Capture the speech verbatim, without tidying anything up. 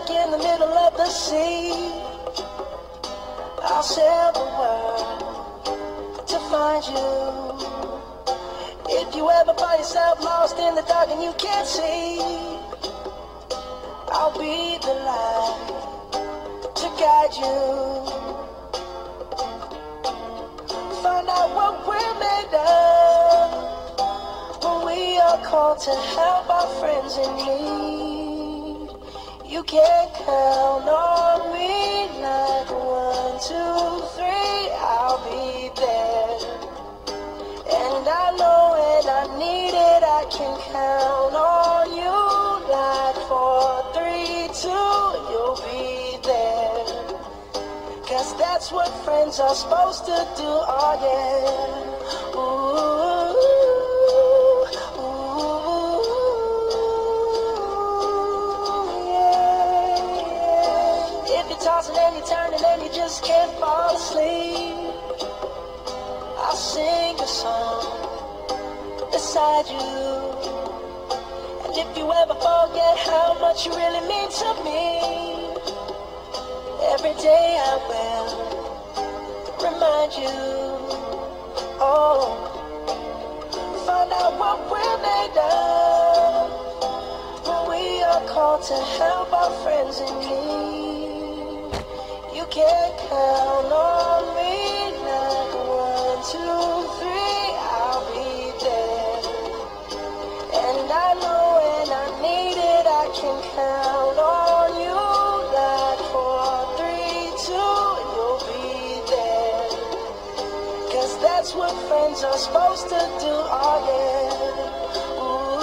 stuck in the middle of the sea. I'll sail the world to find you. If you ever find yourself lost in the dark and you can't see, I'll be the light to guide you. Find out what we're made of when we are called to help our friends in need. You can count on me like one, two, three, I'll be there. And I know when I need it, I can count on you like four, three, two, you'll be there. Cause that's what friends are supposed to do, oh yeah. Ooh, ooh, yeah, yeah. If you're tossing and you're turning and you just can't fall asleep, I'll sing a song beside you. And if you ever forget how much you really mean to me, every day I will remind you. Oh, find out what we're made of when we are called to help our friends in need. You can count on me like one, two, three, I'll be there. And I know when I need it, I can count on you like four, three, two, you'll be there. Cause that's what friends are supposed to do, oh yeah. Ooh.